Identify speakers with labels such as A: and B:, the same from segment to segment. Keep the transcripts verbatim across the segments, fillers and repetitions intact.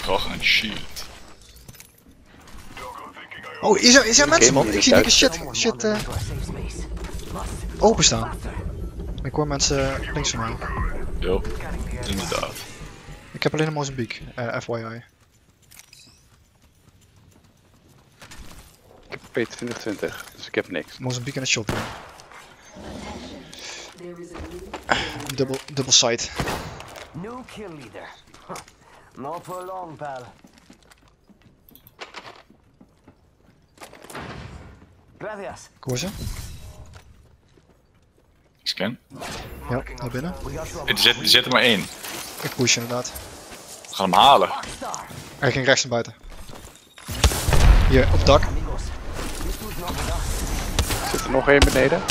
A: brauche een shield.
B: Oh, is er, is er mensen, man? Ik zie dikke shit, shit uh, openstaan. Ik hoor mensen links van mij.
A: Jo, inderdaad.
B: Ik heb alleen een Mozambique, uh, F Y I.
C: Ik heb P twintig twintig, dus ik heb niks.
B: Mozambique en een shotgun. Dubbel, dubbel site.
D: New kill leader. Not for long, pal. Gracias.
B: Ik hoor ze.
A: Ik scan.
B: Ja, naar binnen.
A: Er zit, er zit er maar één.
B: Ik push inderdaad.
A: We gaan hem halen.
B: Hij ging rechts naar buiten. Hier, op het dak.
C: Zit er nog één beneden?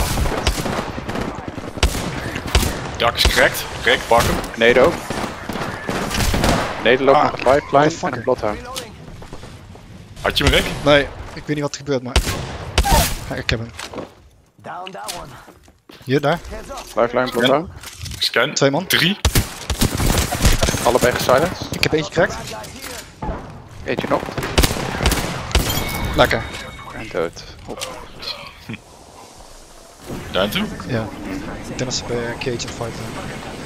A: Dak is correct. Rick, pak hem.
C: Beneden ook. Beneden loopt
B: Ah,
C: nog een lifeline en
B: motherfucker.
C: een bloodhound.
A: Had je hem, Rick?
B: Nee, ik weet niet wat er gebeurt, maar... Ja, ik heb hem.
D: Down that one.
B: Hier, daar.
C: Lifeline, bloodhound.
A: Scan.
B: Twee man.
A: Drie.
C: Allebei gesilenced.
B: Ik heb eentje cracked.
C: Eentje nog.
B: Lekker.
C: En dood. Op.
A: Daar naartoe.
B: Ja. Ik denk dat ze bij uh, Cage een fight zijn.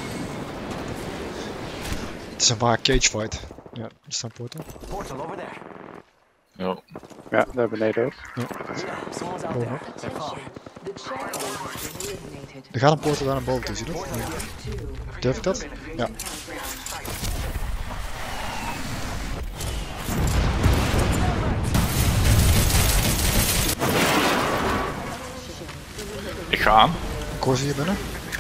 B: Het is een waar Cage fight. Ja, er staan poorten.
D: Portal over there.
A: Jo.
C: Ja, daar beneden ook.
D: Someone's out there. They're far.
B: Er gaat een poortel daar naar boven toe, zie je dat? Ja. Durf ik dat? Ja.
A: Ik ga aan.
B: Ik hoor ze hier binnen.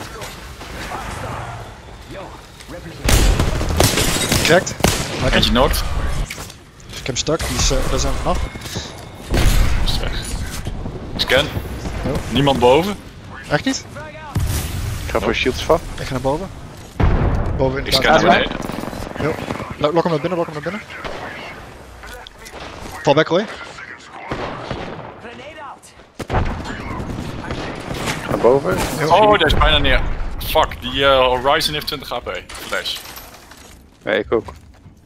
B: Cracked. Lekker.
A: Eentje noord.
B: Dus ik heb hem stuk, die is, uh, daar zijn we vanaf.
A: Is weg. Scan.
B: Jo.
A: Niemand boven.
B: Echt niet?
C: Ik ga voor shields van.
B: Ik ga naar boven. Boven in
A: Ik
B: de
A: scan naar
B: buiten.
A: beneden.
B: Jo. Lo- Lok hem naar binnen, lok hem naar binnen. Val back, Roy.
D: Grenade out.
C: Naar boven.
A: Oh, dat is bijna neer. Fuck, die uh, Horizon heeft twintig H P. Flash.
C: Nee, ik ook.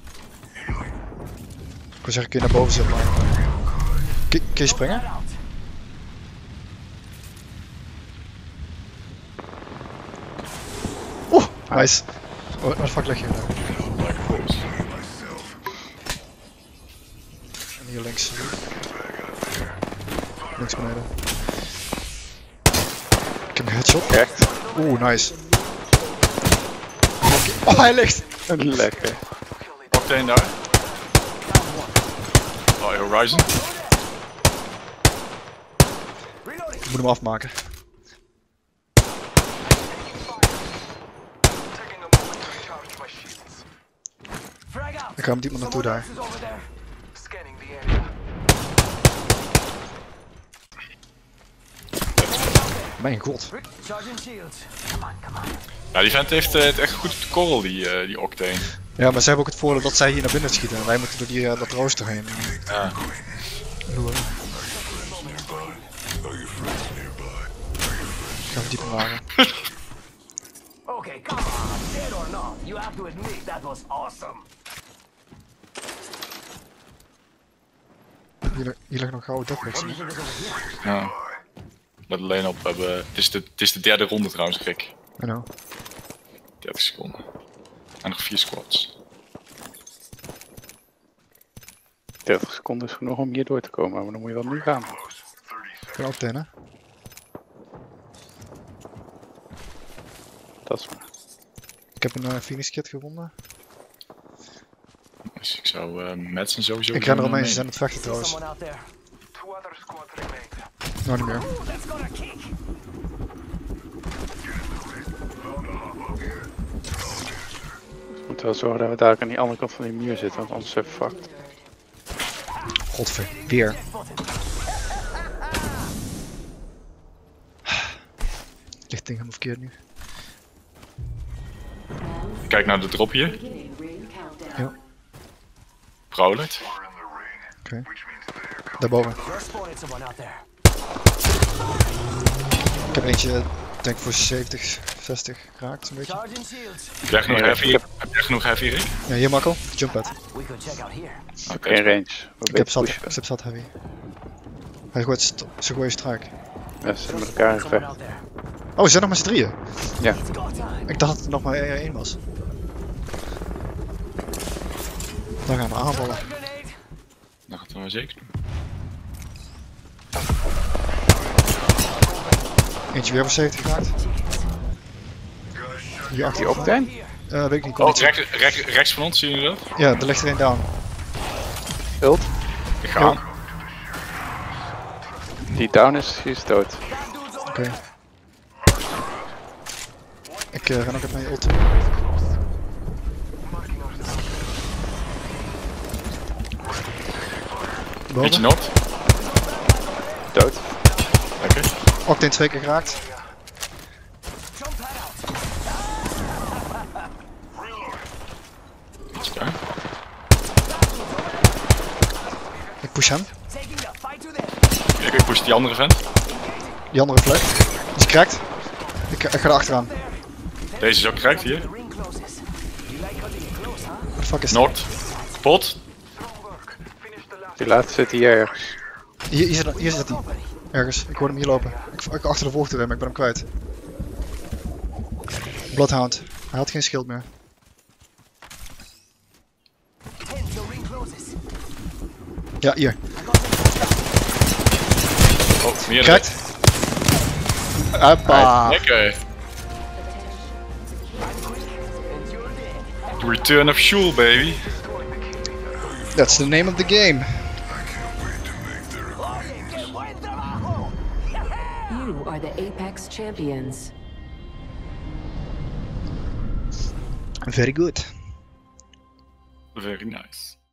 B: Ik wil zeggen, kun je naar boven zitten, maar... Kun kun je springen? Oeh, nice. Oh, wat de fuck leg je daar?
A: Lekker volgens.
B: En hier links. Links beneden. Ik heb een headshot.
C: Echt.
B: Oeh, nice. Oh, hij ligt!
C: Lekker.
A: Octane daar. Oh, Horizon.
B: Ik moet hem afmaken.
D: Frag out.
B: Ik ga met iemand naartoe daar.
D: Someone else is over there.
E: Scanning the area.
B: Mijn god.
D: Charging shields. Come on, come on.
A: Ja, die vent heeft uh, het echt goed op de korrel, die, uh, die Octane.
B: Ja, maar ze hebben ook het voordeel dat zij hier naar binnen schieten en wij moeten door die, uh, dat rooster heen.
A: Ja.
B: Loeren. Ik ga verdiepen wagen.
D: Okay, come on. Dead or not, you have to admit that was awesome.
B: Hier, hier liggen nog gouden deathboxen.
A: Ja. Let alleen op, we hebben... het, is de, het is de derde ronde trouwens, Rick.
B: I know.
A: dertig seconden. En nog vier squads.
C: dertig seconden is genoeg om hier door te komen, maar dan moet je wel nu gaan.
B: Ik ben ook tenen.
C: Dat is waar.
B: Ik heb een uh, Phoenix kit gevonden.
A: Dus ik zou uh, met z'n sowieso...
B: Ik ren er omheen, ze zijn aan het vechten trouwens.
D: Someone out there.
E: Two other squads remain.
B: Nou niet meer.
D: Ooh, that's got a kick.
C: We moeten wel zorgen dat we daar aan die andere kant van die muur zitten, want anders zijn we fucked.
B: Godver, weer. Ligt ding helemaal verkeerd nu.
A: Kijk naar de drop hier.
B: Ja,
A: Prowler.
B: oké. Okay. Daarboven.
D: There's spotted someone out there.
B: Ik heb eentje Ik denk voor zeventig, zestig raakt zo'n beetje.
D: Charging shields.
A: Heb jij genoeg
C: Ja,
A: heavy?
C: ik heb-
A: Heb jij genoeg heavy, Rick?
B: Ja, hier Marco. Jump pad.
D: We could check out here.
A: Oké.
C: Geen range. We
B: Ik heb zat,
C: pushen.
B: ik heb zat heavy. Hij gooit st- ze gooien strike.
C: Ja, ze zijn met elkaar in
D: Someone
C: gevecht.
D: out there.
B: Oh, ze zijn nog met z'n drieën.
C: Ja.
D: It's go time.
B: Ik dacht dat het nog maar één was. Dan gaan we aanvallen.
D: Grenade.
A: Dat gaat het wel zeker doen.
B: Eentje weer voor zeventig geraakt. Hier achter.
C: Die Octane?
B: Eh, weet ik niet.
A: Oh,
B: Conditie.
A: rechts, rechts, rechts van ons, zien jullie dat?
B: Ja, er ligt er één down.
C: Ult.
A: Ik ga.
B: Ja.
C: Die down is, die is dood.
B: Oké. Ik uh, ga nog even naar je ult.
A: Beetje
B: Boven.
A: noord.
C: Dood.
A: Oké.
B: Octane twee keer geraakt.
D: Jump that out.
A: Iets daar.
B: Ik push hem.
D: Taking the fight to them.
A: Ik, ik push die andere vent.
B: Die andere flag. Die is cracked. Ik, ik ga er achteraan.
A: Deze is ook correct hier.
D: The ring closes. You like cutting it close, huh?
B: What the fuck is dat?
A: Noord. Kapot.
C: Die laatste zit hier ergens.
B: Hier, hier, zit, hier zit hij. Ergens. Ik hoor hem hier lopen. Ik, ik achter de volgende rem, ik ben hem kwijt. Bloodhound. Hij had geen schild meer.
D: Ten, the ring closes.
B: Ja, hier.
A: Oh, meer.
B: Cracked. Hoppa.
A: Lekker. The return of Shul, baby.
B: That's the name of the game.
F: You are the Apex champions.
B: Very good.
A: Very nice.